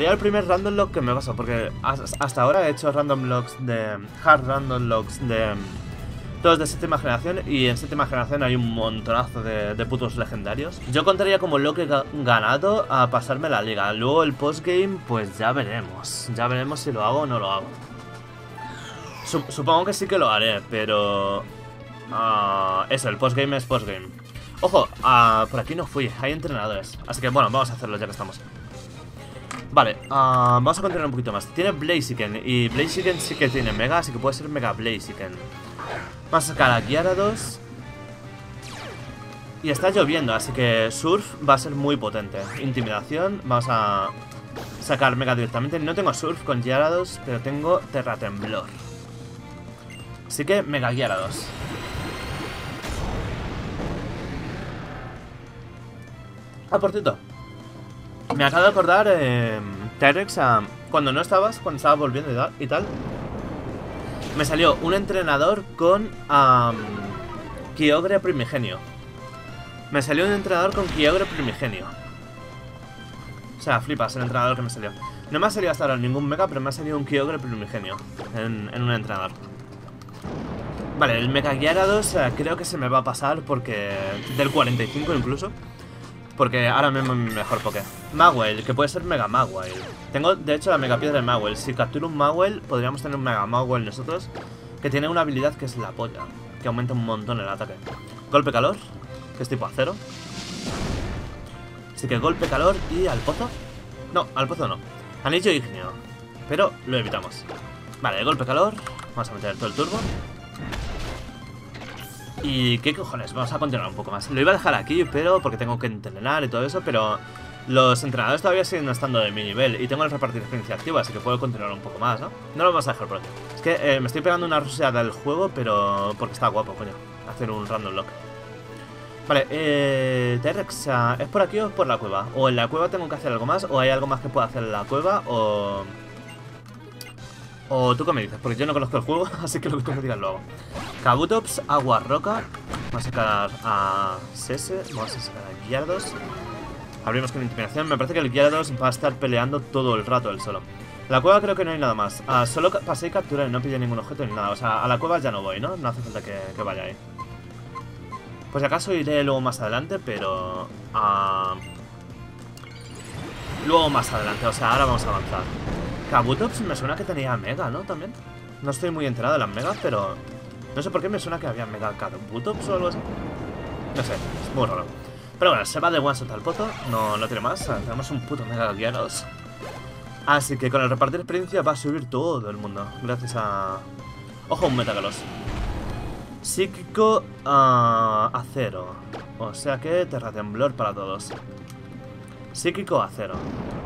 sería el primer random lock que me pasa, porque hasta ahora he hecho random locks de... hard random locks de... todos de séptima generación, y en séptima generación hay un montonazo de putos legendarios. Yo contaría como lo que he ganado a pasarme la liga. Luego el postgame, pues ya veremos. Ya veremos si lo hago o no lo hago. Supongo que sí que lo haré, pero... eso, el postgame es postgame. Ojo, por aquí no fui, hay entrenadores. Así que bueno, vamos a hacerlo ya que estamos. Vale, vamos a continuar un poquito más. Tiene Blaziken, y Blaziken sí que tiene Mega, así que puede ser Mega Blaziken. Vamos a sacar a Gyarados. Y está lloviendo, así que Surf va a ser muy potente. Intimidación, vamos a sacar Mega directamente. No tengo Surf con Gyarados, pero tengo Terratemblor. Así que Mega Gyarados. Por cierto, me acabo de acordar, T-Rex, cuando no estabas, cuando estaba volviendo y tal, me salió un entrenador con Kyogre Primigenio. Me salió un entrenador con Kyogre Primigenio. O sea, flipas el entrenador que me salió. No me ha salido hasta ahora ningún Mega, pero me ha salido un Kyogre Primigenio en un entrenador. Vale, el Mega Gyarados creo que se me va a pasar porque... del 45 incluso. Porque ahora mismo es mi mejor Poké. Magwell, que puede ser Mega Magwell. Tengo, de hecho, la Mega Piedra de Magwell. Si capturo un Magwell, podríamos tener un Mega Magwell nosotros. Que tiene una habilidad que es la polla, que aumenta un montón el ataque. Golpe calor, que es tipo acero. Así que golpe calor y al pozo. No, al pozo no. Anillo ígneo. Pero lo evitamos. Vale, golpe calor. Vamos a meter todo el turbo. Y qué cojones, vamos a continuar un poco más. Lo iba a dejar aquí, pero porque tengo que entrenar y todo eso, pero los entrenadores todavía siguen estando de mi nivel y tengo el repartir experiencia activa, así que puedo continuar un poco más, ¿no? No lo vamos a dejar por aquí. Es que me estoy pegando una ruseada del juego, pero porque está guapo, coño, hacer un random lock. Vale, T-Rex, ¿es por aquí o es por la cueva? O en la cueva tengo que hacer algo más, o hay algo más que pueda hacer en la cueva, o tú qué me dices, porque yo no conozco el juego, así que lo que tú me digas lo hago. Kabutops, agua, roca. Vamos a sacar a Sese, vamos a sacar a Gyarados. Abrimos con intimidación. Me parece que el Gyarados va a estar peleando todo el rato él solo. La cueva creo que no hay nada más. Solo pasé y capturé, no pillé ningún objeto ni nada. O sea, a la cueva ya no voy, ¿no? No hace falta que vaya ahí. Pues si acaso iré luego más adelante, pero... luego más adelante, o sea, ahora vamos a avanzar. Kabutops me suena que tenía Mega, ¿no? También. No estoy muy enterado de las Megas, pero... no sé por qué me suena que había Mega Kabutops o algo así. No sé, es muy raro. Pero bueno, se va de one shot al pozo. No tiene más. Tenemos un puto Mega Gyarados. Así que con el repartir experiencia va a subir todo el mundo. Gracias a... ojo, un Metagross. Psíquico acero. O sea que Terratemblor para todos. Psíquico acero.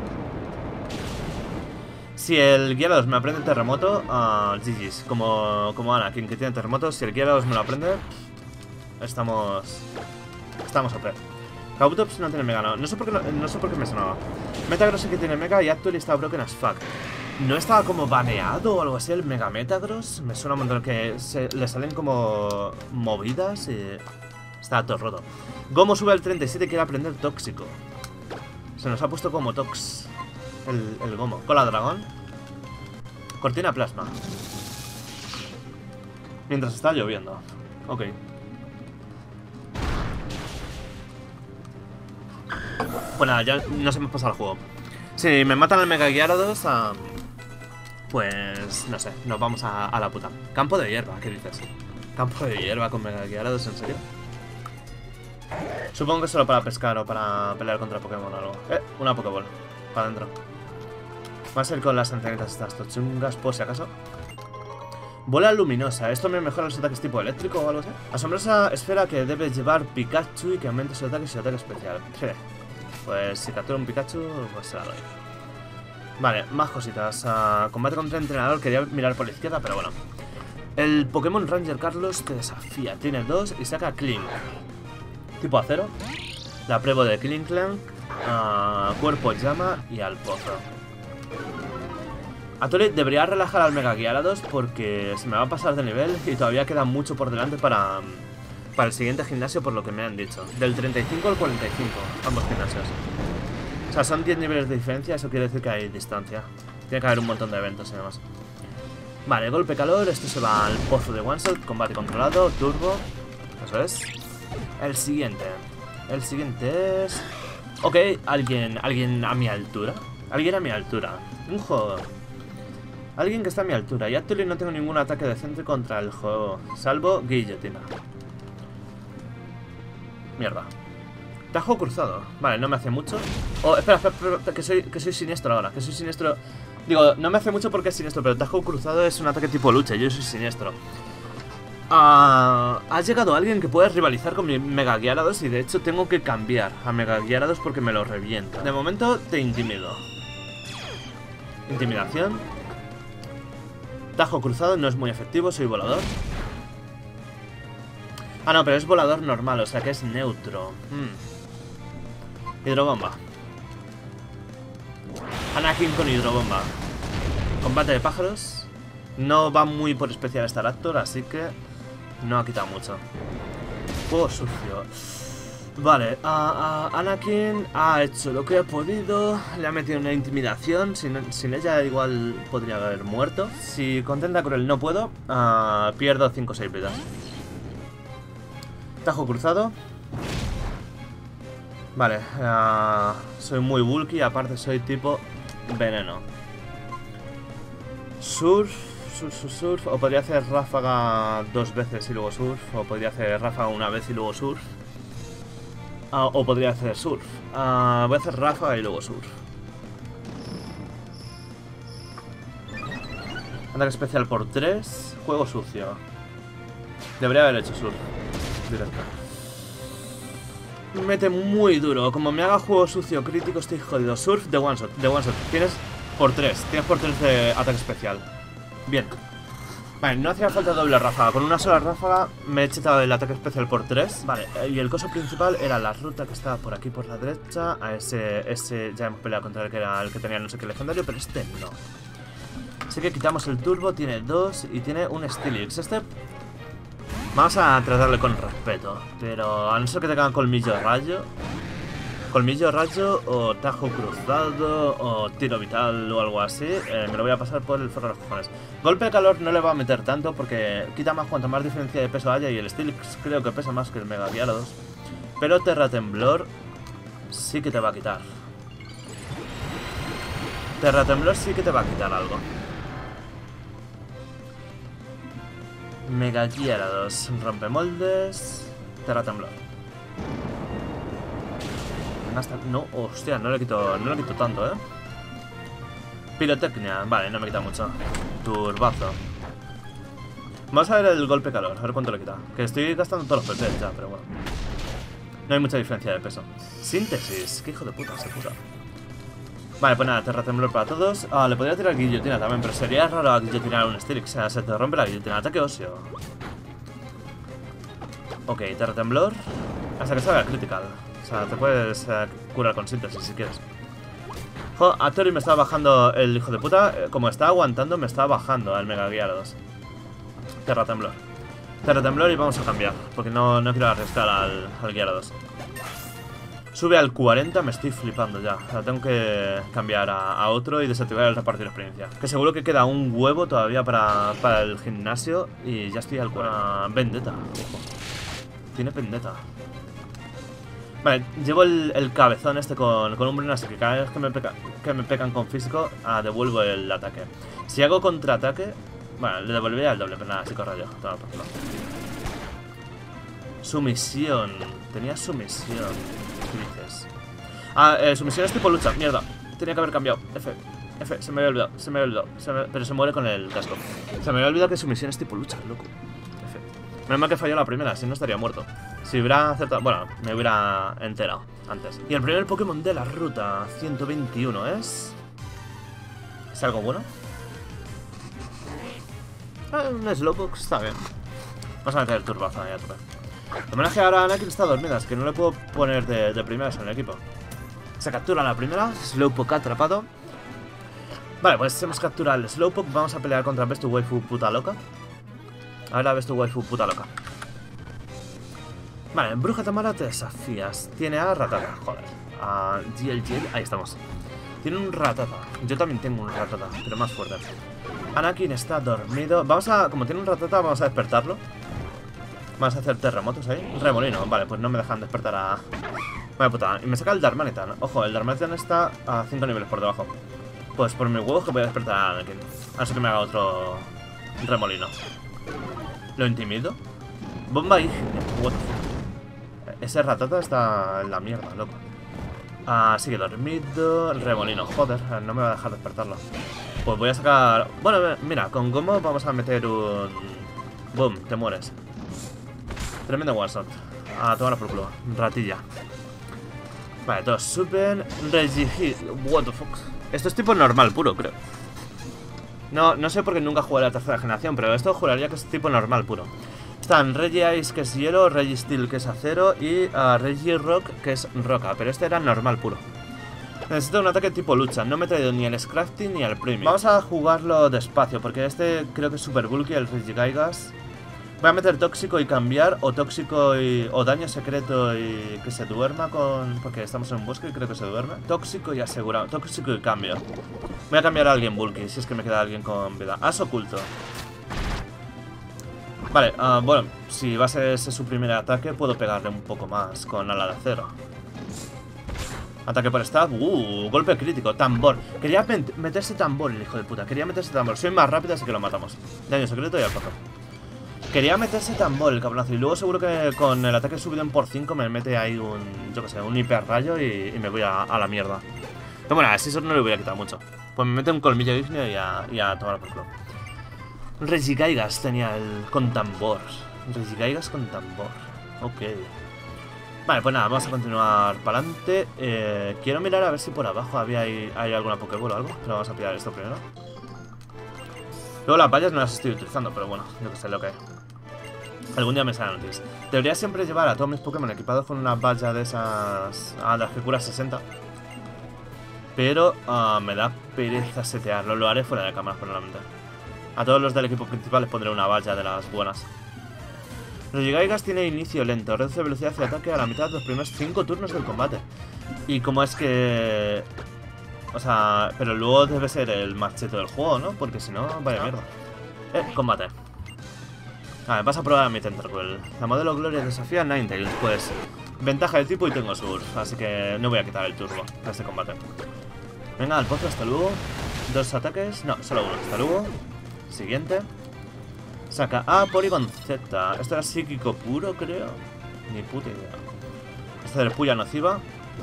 Si el Gyarados me aprende terremoto, GG's, como Anakin que tiene terremoto, si el Gyarados me lo aprende, estamos OP. Kabutops no tiene Mega, no sé por qué me sonaba. Metagross sí que tiene Mega y Actually está broken as fuck. ¿No estaba como baneado o algo así el Mega Metagross? Me suena un montón que le salen como movidas y está todo roto. Gomo sube al 37 y quiere aprender tóxico. Se nos ha puesto como Tox el Gomo. Cola dragón. Cortina plasma. Mientras está lloviendo. Ok. Pues nada, ya nos hemos pasado el juego. Si me matan al Mega Gyarados, pues no sé, nos vamos a la puta. Campo de hierba, ¿qué dices? Campo de hierba con Mega Gyarados, ¿en serio? Supongo que solo para pescar o para pelear contra Pokémon o algo. Una Pokéball. Para adentro. Va a ser con las antenitas estas tochungas, por si acaso. Bola luminosa. Esto me mejora los ataques tipo eléctrico o algo así. Asombrosa esfera que debe llevar Pikachu y que aumente su ataque y su ataque especial. Pues si captura un Pikachu, pues se la doy. Vale, más cositas. Combate contra entrenador. Quería mirar por la izquierda, pero bueno. El Pokémon Ranger Carlos te desafía. Tiene 2 y saca Clink. Tipo acero. La prueba de Klinklang. Cuerpo llama y al pozo. Actually debería relajar al Mega Gyarados porque se me va a pasar de nivel y todavía queda mucho por delante para el siguiente gimnasio, por lo que me han dicho. Del 35 al 45, ambos gimnasios. O sea, son 10 niveles de diferencia, eso quiere decir que hay distancia. Tiene que haber un montón de eventos y demás. Vale, golpe calor, esto se va al pozo de one shot, combate controlado, turbo. Eso es. El siguiente. El siguiente es... Ok, alguien a mi altura. Alguien a mi altura. Un juego. Alguien que está a mi altura. Y actualmente no tengo ningún ataque decente contra el juego. Salvo guillotina. Mierda. Tajo cruzado. Vale, no me hace mucho. Oh, espera, que soy siniestro ahora. Que soy siniestro. Digo, no me hace mucho porque es siniestro, pero tajo cruzado es un ataque tipo lucha. Yo soy siniestro. Ha llegado alguien que puede rivalizar con mi Mega Gyarados y de hecho tengo que cambiar a Mega Gyarados porque me lo revienta. De momento te intimido. Intimidación. Tajo cruzado no es muy efectivo, soy volador. Ah, no, pero es volador normal, o sea que es neutro. Hidrobomba. Anakin con hidrobomba. Combate de pájaros. No va muy por especial Staraptor, así que no ha quitado mucho. Juego sucio. Vale, Anakin ha hecho lo que ha podido. Le ha metido una intimidación. Sin ella igual podría haber muerto. Si contenta con él no puedo, pierdo 5 o 6 vidas. Tajo cruzado. Vale, soy muy bulky, aparte soy tipo veneno. Surf, o podría hacer ráfaga 2 veces y luego surf, o podría hacer ráfaga 1 vez y luego surf. O podría hacer surf. Voy a hacer ráfaga y luego surf. Ataque especial por 3, juego sucio. Debería haber hecho surf directo. Mete muy duro. Como me haga juego sucio crítico, estoy jodido. Surf de one shot. Tienes por 3. Tienes por 3 de ataque especial. Bien. Vale, no hacía falta doble ráfaga. Con una sola ráfaga me he chetado el ataque especial por 3. Vale, y el coso principal era la ruta que estaba por aquí por la derecha. A ese ya hemos peleado contra el que era el que tenía no sé qué legendario, pero este no. Así que quitamos el turbo. Tiene 2 y tiene un Steelix. Este... Vamos a tratarle con respeto, pero a no ser que tenga colmillo rayo o tajo cruzado o tiro vital o algo así, me lo voy a pasar por el forro de los cojones. Golpe de calor no le va a meter tanto porque quita más cuanto más diferencia de peso haya y el Steelix creo que pesa más que el Mega Gyarados. Pero Terra Temblor sí que te va a quitar. Terra Temblor sí que te va a quitar algo. Mega Gyarados, rompemoldes, Terra Temblor. No, hostia, no le quito tanto, Pirotecnia, vale, no me quita mucho. Turbazo. Vamos a ver el golpe calor, a ver cuánto le quita. Que estoy gastando todos los PP ya, pero bueno. No hay mucha diferencia de peso. Síntesis, qué hijo de puta se puta. Vale, pues nada, Terra Temblor para todos. Le podría tirar guillotina también, pero sería raro guillotinar un Steelix. O sea, se te rompe la guillotina. Ataque óseo. Ok, Terra Temblor. Hasta que salga critical. O sea, te puedes curar con síntesis si quieres. A Tori me estaba bajando el hijo de puta. Como está aguantando, me está bajando al Mega Gyarados. Terra Temblor. Terra Temblor y vamos a cambiar. Porque no quiero arriesgar al Gyarados. Sube al 40, me estoy flipando ya. O sea, tengo que cambiar a otro y desactivar el repartir experiencia. Que seguro que queda un huevo todavía para el gimnasio. Y ya estoy al 40. Vendetta. Ojo. Tiene vendetta. Vale, llevo el cabezón este con un brin, así que cada vez que me pegan con físico, devuelvo el ataque. Si hago contraataque, bueno, le devolvería el doble, pero nada, así corro yo. Toma, por favor. Sumisión. Tenía sumisión. ¿Qué dices? Sumisión es tipo lucha. Mierda. Tenía que haber cambiado. F, se me había olvidado. Pero se muere con el casco. Se me había olvidado que sumisión es tipo lucha, loco. F. Menos mal que falló la primera, si no estaría muerto. Si hubiera acertado... Bueno, me hubiera enterado antes. Y el primer Pokémon de la ruta 121 es... ¿Es algo bueno? Un Slowpoke está bien. Vamos a meter el turbazo ahí a tope. De manera que ahora Anakin está dormida, es que no le puedo poner de primeras en el equipo. Se captura la primera, Slowpoke atrapado. Vale, pues hemos capturado el Slowpoke. Vamos a pelear contra Bestu Waifu puta loca. A ver la Bestu Waifu puta loca. Vale, en Bruja Tamara te desafías. Tiene a Ratata, joder. GL. Ahí estamos. Tiene un Rattata. Yo también tengo un Rattata, pero más fuerte. Anakin está dormido. Vamos a... Como tiene un Rattata, vamos a despertarlo. Vamos a hacer terremotos ahí. Remolino. Vale, pues no me dejan despertar a... Vaya puta. Y me saca el Darmanitan. Ojo, el Darmanitan está a 5 niveles por debajo. Pues por mi huevo que voy a despertar a Anakin. Así que me haga otro remolino. ¿Lo intimido? Bomba ígnea. What the fuck. Ese Rattata está en la mierda, loco. Sigue dormido. El remolino. Joder, no me va a dejar despertarlo. Pues voy a sacar... Bueno, mira, con Gomo vamos a meter un... Boom, te mueres. Tremendo one shot. A tomar por culo. Ratilla. Vale, todos suben. Regihit. What the fuck. Esto es tipo normal puro, creo. No sé porque nunca jugué a la tercera generación, pero esto juraría que es tipo normal puro. Están Regice, que es hielo, Registeel, que es acero, y Regirock, que es roca. Pero este era normal puro. Necesito un ataque tipo lucha. No me he traído ni el Scrafting ni el Premium. Vamos a jugarlo despacio, porque este creo que es super bulky, el Regigaigas. Voy a meter tóxico y cambiar, o tóxico y... o daño secreto y que se duerma con... Porque estamos en un bosque y creo que se duerme. Tóxico y asegurado. Tóxico y cambio. Voy a cambiar a alguien bulky, si es que me queda alguien con vida. As oculto. Vale, bueno, si va a ser ese su primer ataque, puedo pegarle un poco más con ala de acero. Ataque por stab, golpe crítico, tambor. Quería meterse tambor, el hijo de puta. Quería meterse tambor, soy más rápido, así que lo matamos. Daño secreto y al cojo. Quería meterse tambor, el cabronazo. Y luego seguro que con el ataque subido en por 5 me mete ahí un, yo que sé, un hiperrayo y me voy a la mierda. Pero bueno, así eso no le voy a quitar mucho. Pues me mete un colmillo ígneo y a tomar por culo. Regigaigas tenía el con tambor. Regigaigas con tambor. Ok. Vale, pues nada, vamos a continuar para adelante. Quiero mirar a ver si por abajo hay alguna Pokéball o algo. Pero vamos a pillar esto primero. Luego las vallas no las estoy utilizando, pero bueno, yo que sé lo que hay. Algún día me salen noticias. Debería siempre llevar a todos mis Pokémon equipados con una valla de esas... las que cura 60. Pero me da pereza setearlo. Lo haré fuera de cámara, probablemente. A todos los del equipo principal les pondré una valla de las buenas. Regigaigas tiene inicio lento, reduce velocidad y ataque a la mitad de los primeros 5 turnos del combate. Y como es que... O sea, pero luego debe ser el marcheto del juego, ¿no? Porque si no, vaya mierda. Combate. A ver, vas a probar a mi Tentacruel. La modelo Gloria desafía a Ninetales. Pues, ventaja de tipo y tengo Surf. Así que no voy a quitar el turbo de este combate. Venga, al pozo, hasta luego. 2 ataques, no, solo uno, hasta luego. Siguiente. Saca A, Porygon Z. Esto era psíquico puro, creo. Ni puta idea. Este es puya nociva.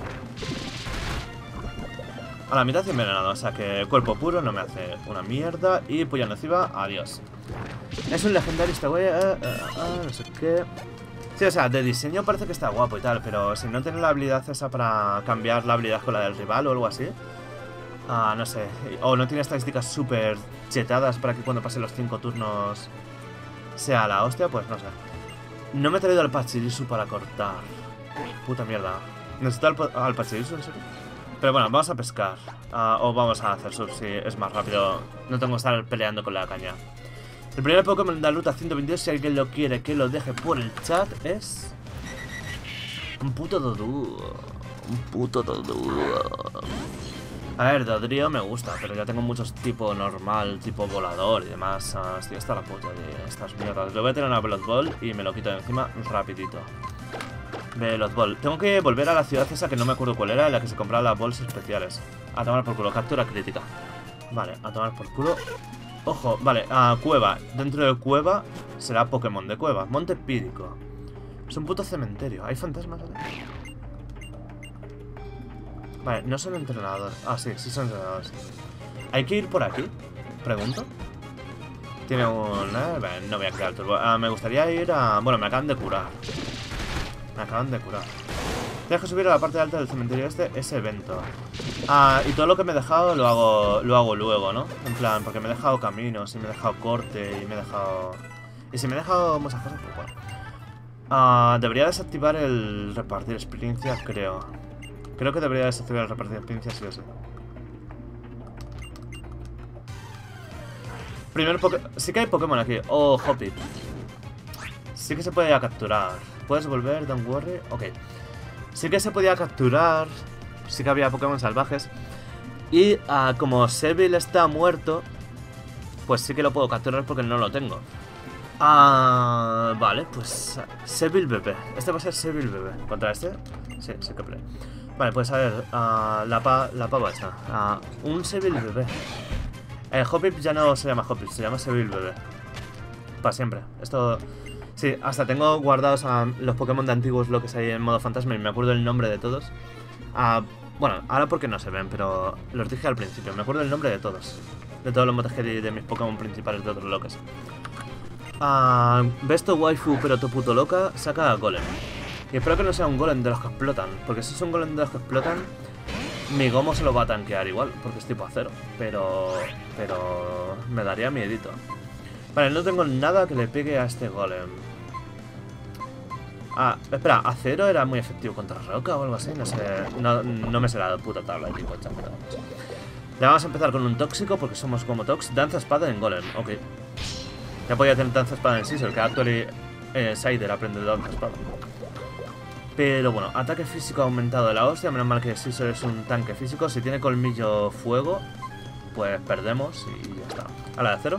A la mitad envenenado, o sea que cuerpo puro no me hace una mierda. Y puya nociva, adiós. Es un legendario este güey. No sé qué. Sí, o sea, de diseño parece que está guapo y tal. Pero si no tiene la habilidad esa para cambiar la habilidad con la del rival o algo así. No sé. O no tiene estadísticas súper chetadas para que cuando pase los 5 turnos sea la hostia, pues no sé. No me he traído al Pachirisu para cortar. Puta mierda. Necesito al Pachirisu, ¿en serio? Pero bueno, vamos a pescar. O vamos a hacer surf si es más rápido. No tengo que estar peleando con la caña. El primer Pokémon de la ruta 122, si alguien lo quiere que lo deje por el chat, es... un puto Dodú. Un puto Dodú. A ver, Dodrio me gusta, pero ya tengo muchos tipo normal, tipo volador y demás. Estoy hasta la puta de estas mierdas. Le voy a tener una Blood Ball y me lo quito de encima rapidito. Blood Ball. Tengo que volver a la ciudad esa que no me acuerdo cuál era, en la que se compraban las balls especiales. A tomar por culo, captura crítica. Vale, a tomar por culo. Ojo, vale, cueva. Dentro de cueva será Pokémon de cueva. Monte Pírico. Es un puto cementerio. ¿Hay fantasmas ahí? Vale, no son entrenadores. Sí, sí son entrenadores. ¿Hay que ir por aquí? Pregunto. Tiene un... no voy a crear el turbo. Me gustaría ir a... Bueno, me acaban de curar. Me acaban de curar. Tienes que subir a la parte alta del cementerio ese evento. Y todo lo que me he dejado lo hago luego, ¿no? En plan, porque me he dejado caminos y me he dejado corte y me he dejado... Y si me he dejado muchas cosas, pues bueno. Debería desactivar el repartir experiencia, creo. Creo que debería desactivar el repartir experiencia, sí o sí. Primer Pokémon... Sí que hay Pokémon aquí. Oh, Hoppip. Sí que se puede capturar. Puedes volver, don't worry. Ok. Sí que se podía capturar sí que había Pokémon salvajes. Y como Seville está muerto, pues sí que lo puedo capturar porque no lo tengo. Vale, pues Seville bebé. Este va a ser Seville bebé. ¿Contra este? Sí, sí que play. Vale, pues a ver, la pava esta. Un Seville bebé. Hoppip ya no se llama Hoppip, se llama Seville bebé. Para siempre. Esto... Sí, hasta tengo guardados los Pokémon de antiguos bloques ahí en modo fantasma y me acuerdo el nombre de todos. Bueno, ahora porque no se ven, pero los dije al principio. Me acuerdo el nombre de todos. De todos los Motegi de mis Pokémon principales de otros bloques. Besto waifu pero tu puto loca, saca a Golem. Y espero que no sea un Golem de los que explotan, porque si es un Golem de los que explotan, mi Gomo se lo va a tanquear igual, porque es tipo acero. Pero me daría miedito. Vale, no tengo nada que le pegue a este Golem. Espera, acero era muy efectivo contra roca o algo así, no sé. No me sé la puta tabla de tipo, chaval. Ya vamos a empezar con un tóxico, porque somos como Tox. Danza espada en Golem, ok. Ya podía tener danza espada en Scizor, que actually Sider aprende de danza espada. Pero bueno, ataque físico aumentado de la hostia. Menos mal que Scizor es un tanque físico. Si tiene colmillo fuego, pues perdemos y ya está. A la de acero.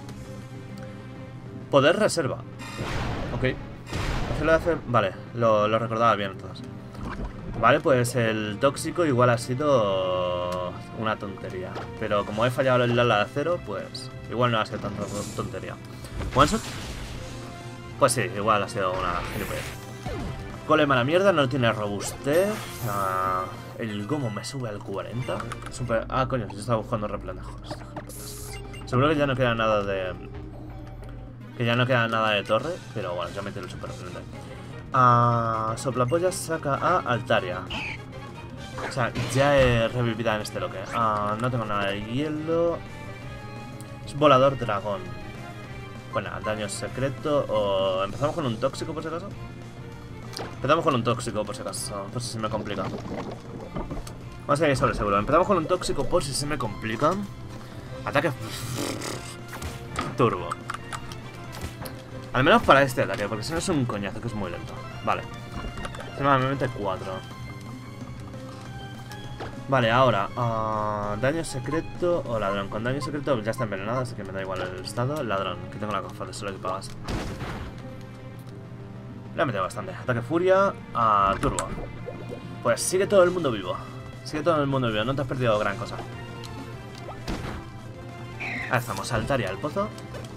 Poder reserva. Ok. Vale, lo recordaba bien entonces. Vale, pues el tóxico igual ha sido una tontería. Pero como he fallado el ala de acero, pues igual no ha sido tanta tontería. ¿One shot? Pues sí, igual ha sido una gilipollez. Golem a la mierda, no tiene robustez. El Gomo me sube al 40. Super... coño, yo estaba buscando replantejos. Seguro que ya no queda nada de... torre, pero bueno, ya metí el super replante. Soplapollas saca a Altaria. O sea, ya he revivido en este loque. No tengo nada de hielo. Es volador dragón. Bueno, daño secreto. O empezamos con un tóxico por si acaso. Empezamos con un tóxico por si acaso. Por si se me complica. Vamos a ir sobre seguro. Empezamos con un tóxico por si se me complica. Ataque turbo. Al menos para este ataque, porque si no es un coñazo que es muy lento. Vale. Normalmente 4. Vale, ahora daño secreto o ladrón. Con daño secreto ya está envenenado, así que me da igual el estado. Ladrón, que tengo la cofa de solo que pagas. Le ha metido bastante. Ataque furia turbo. Pues sigue todo el mundo vivo. Sigue todo el mundo vivo, no te has perdido gran cosa. Ahí estamos, Altaria al pozo.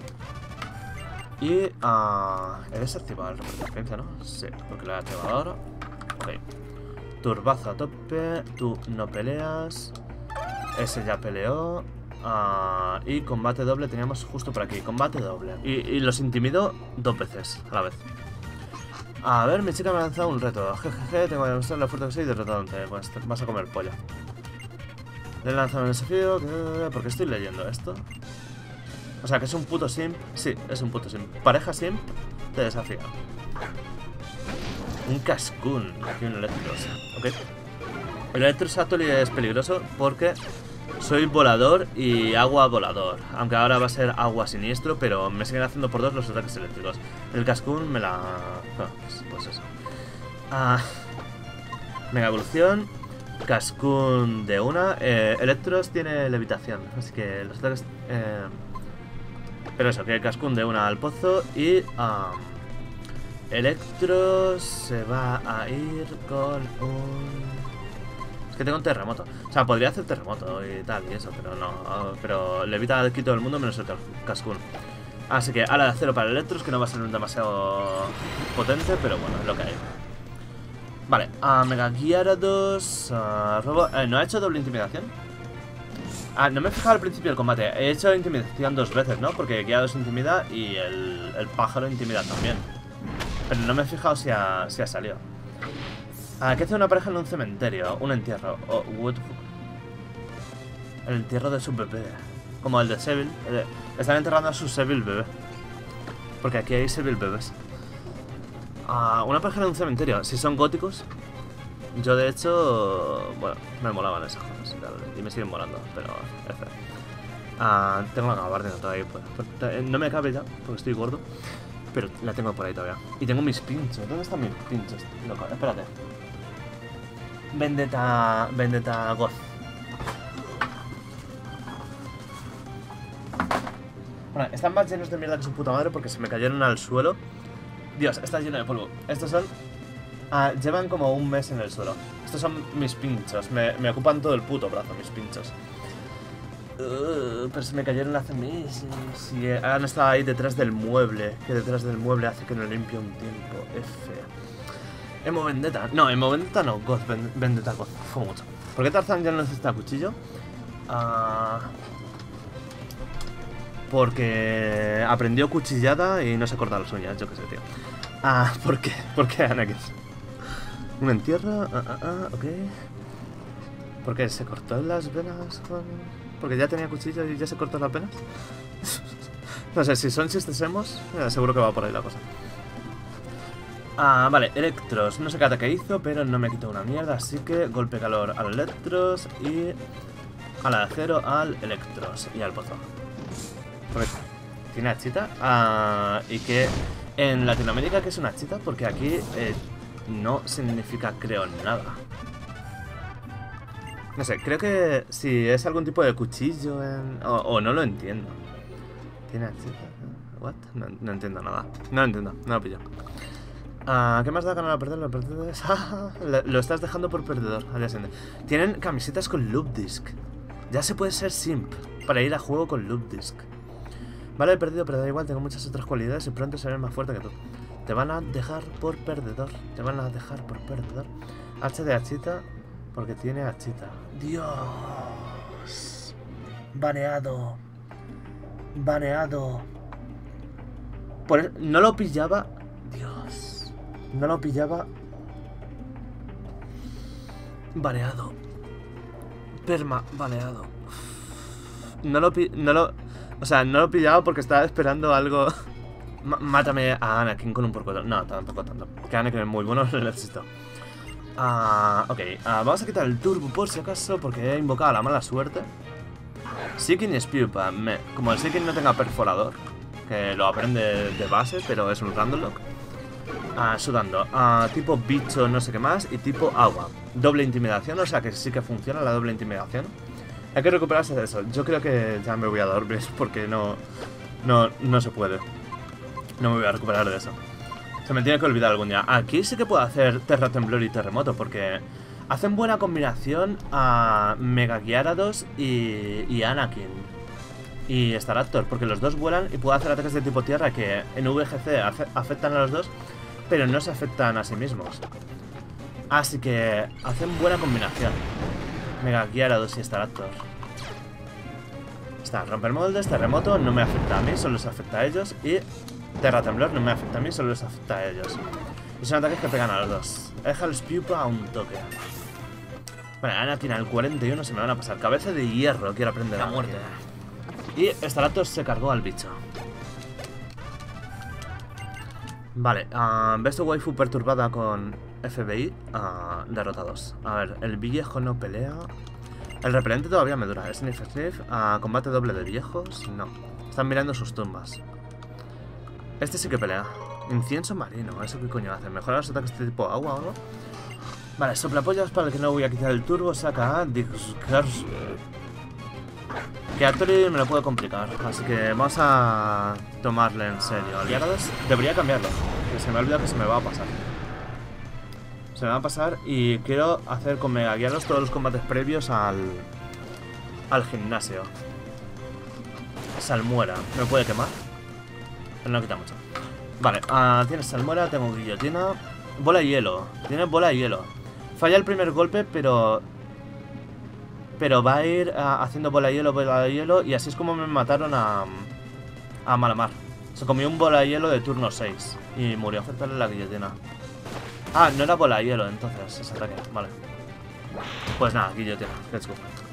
Y he desactivado el reporte de experiencia, ¿no? Sí, porque lo he activado ahora. Ok. Turbazo a tope. Tú no peleas. Ese ya peleó. Y combate doble teníamos justo por aquí. Combate doble. Y los intimido 2 veces a la vez. A ver, mi chica me ha lanzado un reto. Jejeje, tengo que demostrar la fuerte que soy derrotante. Pues te vas a comer polla. Le he lanzado un desafío. Porque estoy leyendo esto. O sea, que es un puto simp. Sí, es un puto simp. Pareja simp te desafía. Un Cascoon. Aquí un Electros. Ok. El Electros actually es peligroso porque soy volador y agua volador. Aunque ahora va a ser agua siniestro, pero me siguen haciendo por 2 los ataques eléctricos. El Cascoon me la... pues eso. Mega evolución. Cascoon de una. Electros tiene levitación. Así que los ataques... Pero eso, que Cascoon de una al pozo y Electros se va a ir con un... Es que tengo un terremoto. O sea, podría hacer terremoto y tal y eso, pero no. Pero le evita aquí todo el mundo menos el Cascoon. Así que ala de acero para Electros, que no va a ser demasiado potente, pero bueno, es lo que hay. Vale, Mega Gyarados, robo... ¿no ha hecho doble intimidación? No me he fijado al principio del combate. He hecho intimidación 2 veces, ¿no? Porque Gyarados intimida y el pájaro intimida también. Pero no me he fijado si ha salido. ¿Qué hace una pareja en un cementerio? Un entierro. What the fuck? El entierro de su bebé. Como el de Seville. Están enterrando a su Seville bebé. Porque aquí hay Seville bebés. Una pareja en un cementerio. Si son góticos. Yo de hecho... Bueno, me molaban esas cosas y me siguen molando, pero... tengo la gabardina todavía. Pues, no me cabe ya, porque estoy gordo. Pero la tengo por ahí todavía. Y tengo mis pinchos. ¿Dónde están mis pinchos? Loco, espérate. Vendetta Goth. Bueno, están más llenos de mierda que su puta madre porque se me cayeron al suelo. Dios, está lleno de polvo. Estos son... llevan como un mes en el suelo. Estos son mis pinchos. Me ocupan todo el puto brazo, mis pinchos. Pero se me cayeron hace meses. Y han estado ahí detrás del mueble. Que detrás del mueble hace que no limpie un tiempo. F. Emo Vendetta. No, Emo Vendetta no. Goth Vendetta Goth. Fue mucho. ¿Por qué Tarzan ya no necesita cuchillo? Porque aprendió cuchillada y no se corta las uñas. Yo qué sé, tío. ¿Por qué? ¿Por qué Anakin? Un entierro. Ok. ¿Por qué? ¿Se cortó las venas con...? Porque ya tenía cuchillo y ya se cortó las venas. No sé, si son chistes emos, seguro que va por ahí la cosa. Vale, Electros. No sé qué ataque hizo, pero no me quitó una mierda. Así que golpe calor al Electros y a la de acero al Electros y al pozo. Porque tiene hachita. Y que en Latinoamérica, ¿qué es una hachita? Porque aquí no significa, creo, nada. No sé, creo que si es algún tipo de cuchillo o no lo entiendo. ¿Tiene hachita? ¿What? No entiendo nada. No lo entiendo, no lo pillo. ¿Qué más da ganar a perder? Lo estás dejando por perdedor al día siguiente. Tienen camisetas con loop disc. Ya se puede ser simp para ir a juego con loop disc. Vale, he perdido, pero da igual, tengo muchas otras cualidades y pronto seré más fuerte que tú. Te van a dejar por perdedor. Te van a dejar por perdedor. H de hachita, porque tiene hachita. Dios. Baneado. Baneado. No lo pillaba. Dios. No lo pillaba. Baneado. Perma, baneado. O sea, no lo pillaba porque estaba esperando algo. Mátame a Anakin con un por4. No, tampoco tanto. Que Anakin es muy bueno, lo necesito. Ok, vamos a quitar el turbo por si acaso, porque he invocado la mala suerte. Seeking y Spewpa. Como el Seeking no tenga perforador, que lo aprende de base, pero es un random lock. Sudando. Tipo bicho, no sé qué más, y tipo agua. Doble intimidación, o sea que sí que funciona la doble intimidación. Hay que recuperarse de eso. Yo creo que ya me voy a dormir porque no se puede. No me voy a recuperar de eso. Se me tiene que olvidar algún día. Aquí sí que puedo hacer Terra Temblor y Terremoto porque hacen buena combinación a Mega Gyarados y Anakin. Y Staraptor, porque los dos vuelan y puedo hacer ataques de tipo tierra que en VGC afectan a los dos, pero no se afectan a sí mismos. Así que hacen buena combinación. Mega Gyarados y Staraptor. Está, romper moldes, terremoto, no me afecta a mí, solo les afecta a ellos. Y Terra Temblor no me afecta a mí, solo les afecta a ellos. Y son ataques que pegan a los dos. Deja el Spewpa a un toque. Vale, Anakin al 41 se me van a pasar. Cabeza de hierro, quiero aprender la muerte. Y Staraptor se cargó al bicho. Vale, ves tu waifu perturbada con FBI, derrotados. A ver, el viejo no pelea. El repelente todavía me dura. Sniff Sniff, combate doble de viejos. No, están mirando sus tumbas. Este sí que pelea. Incienso marino, ¿eso qué coño hace? ¿Mejora los ataques de tipo agua o algo? Vale, soplapollas para el que no voy a quitar el turbo. Saca a Discurse. Que a Tori me lo puedo complicar, así que vamos a tomarle en serio. Al Gyarados debería cambiarlo, que se me ha olvidado que se me va a pasar. Se me va a pasar y quiero hacer con Mega Gyarados todos los combates previos al gimnasio. Salmuera, ¿me puede quemar? Pero no quita mucho. Vale, tienes Salmuera, tengo guillotina. Bola de hielo, tiene bola de hielo. Falla el primer golpe, pero va a ir haciendo bola de hielo, y así es como me mataron a Malamar. Se comió un bola de hielo de turno 6 y murió a acertarle la guillotina. No era bola de hielo entonces ese ataque, vale. Pues nada, guillotina, let's go.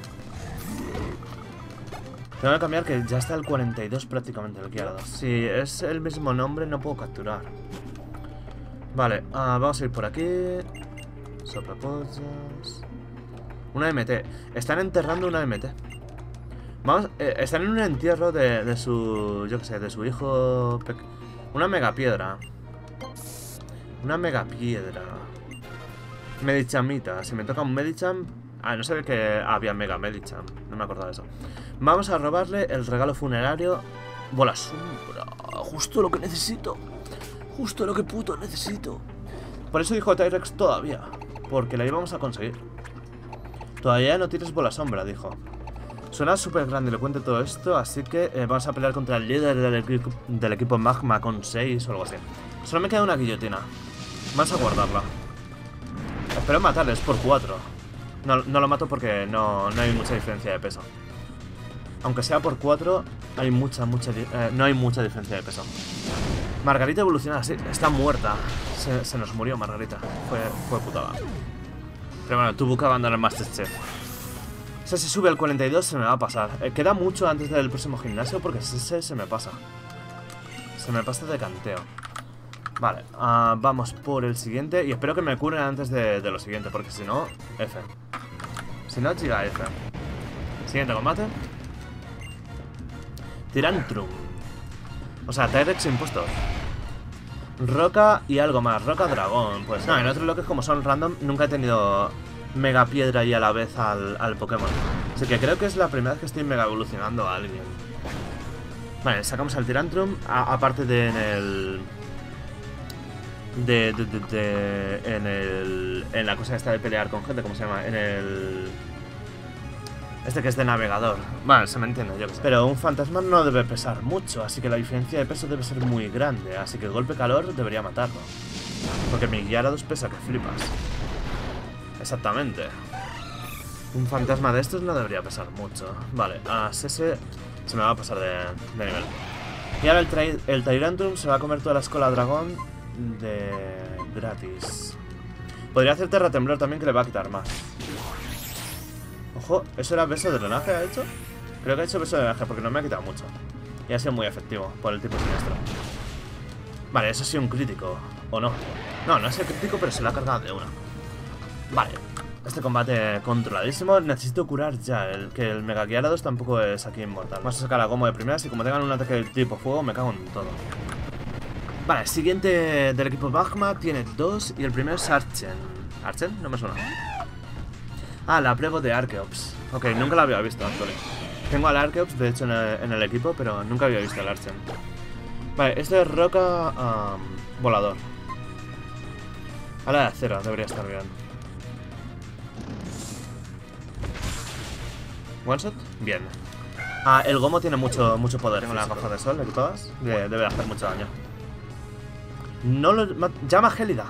Tengo que cambiar que ya está el 42 prácticamente el Gyarados. Si es el mismo nombre no puedo capturar. Vale, vamos a ir por aquí. Soplapollas. Una MT. Están enterrando una MT. Vamos, están en un entierro de su... yo qué sé, de su hijo... Una megapiedra. Una megapiedra. Medichamita. Si me toca un Medicham... Ah, no sabía que había Mega Medicham. No me acordaba de eso. Vamos a robarle el regalo funerario. Bola sombra. Justo lo que necesito. Justo lo que puto necesito. Por eso dijo Tyrex todavía. Porque la íbamos a conseguir. Todavía no tienes bola sombra, dijo. Suena súper grandilocuente todo esto, así que vamos a pelear contra el líder del equipo Magma con 6 o algo así. Solo me queda una guillotina. Vamos a guardarla. Espero matarles por 4. No lo mato porque no hay mucha diferencia de peso. Aunque sea por 4, hay no hay mucha diferencia de peso. Margarita evoluciona así. Está muerta. Se nos murió Margarita. Fue putada. Pero bueno, tuvo que abandonar Masterchef. O sea, si sube al 42 se me va a pasar. Queda mucho antes del próximo gimnasio porque se me pasa. Se me pasa de canteo. Vale, vamos por el siguiente. Y espero que me curen antes de lo siguiente, porque si no, F. Si no, chica, F. Siguiente combate. Tirantrum. O sea, Tyrex impuestos. Roca y algo más. Roca dragón. Pues no, en otros bloques como son random, nunca he tenido mega piedra y a la vez al Pokémon. Así que creo que es la primera vez que estoy mega evolucionando a alguien. Vale, sacamos al Tirantrum. Aparte de en el... en la cosa esta de pelear con gente, ¿cómo se llama? En el... Este que es de navegador. Vale, se me entiende, yo que sé. Pero un fantasma no debe pesar mucho, así que la diferencia de peso debe ser muy grande. Así que el golpe calor debería matarlo. Porque mi Gyarados pesa que flipas. Exactamente. Un fantasma de estos no debería pesar mucho. Vale, a Sese se me va a pasar de nivel. Y ahora el Tyrantrum se va a comer toda la escola dragón de gratis. Podría hacer terra temblor también, que le va a quitar más. Ojo, ¿eso era beso de drenaje ha hecho? Creo que ha hecho beso de drenaje porque no me ha quitado mucho. Y ha sido muy efectivo por el tipo siniestro. Vale, eso ha sido un crítico. ¿O no? No ha sido crítico, pero se lo ha cargado de una. Vale, este combate controladísimo. Necesito curar ya, que el Mega Gyarados tampoco es aquí inmortal. Vamos a sacar a Gomo de primeras y como tengan un ataque de tipo fuego me cago en todo. Vale, el siguiente del equipo Magma tiene 2 y el primero es Archen. ¿Archen? No me suena. Ah, la prueba de Archeops. Ok, nunca la había visto, actually. Tengo al Archeops, de hecho, en el equipo, pero nunca había visto al Archen. Vale, esto es roca volador. A la de acero, debería estar bien. ¿One shot? Bien. El Gomo tiene mucho poder. Tengo las gafas de sol equipadas. Debe hacer mucho daño. No lo... Llama gélida.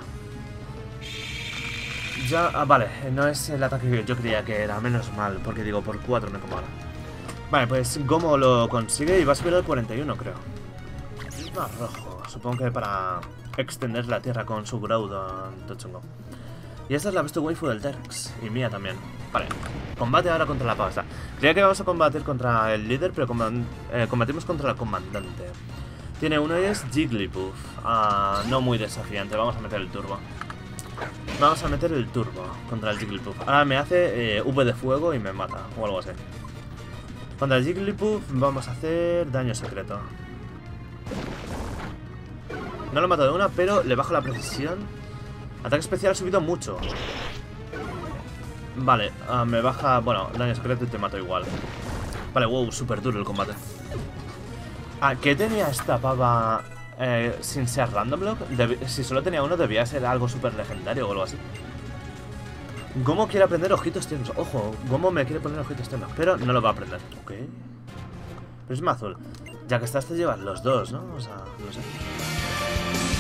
Ya... vale, no es el ataque que yo creía que era. Menos mal, porque digo, por 4 me como ahora. Vale, pues Gomo lo consigue y va a subir al 41, creo. Prisma rojo. Supongo que para extender la tierra con su Groudon tochungo. Y esta es la best waifu del Tyrex. Y mía también. Vale, combate ahora contra la pasta. Creía que vamos a combatir contra el líder, pero combatimos contra la comandante. Tiene uno y es Jigglypuff. No muy desafiante, vamos a meter el turbo. Vamos a meter el turbo contra el Jigglypuff. Ahora me hace V de fuego y me mata, o algo así. Contra el Jigglypuff vamos a hacer daño secreto. No lo mato de una, pero le bajo la precisión. Ataque especial ha subido mucho. Vale, me baja... Bueno, daño secreto y te mato igual. Vale, wow, súper duro el combate. ¿Qué tenía esta pava sin ser random block? Si solo tenía uno debía ser algo súper legendario o algo así. Gomo quiere aprender ojitos tiernos. Ojo, Gomo me quiere poner ojitos tiernos, pero no lo va a aprender. Ok. Prisma azul. Ya que estás te llevas los dos, ¿no? O sea, no sé.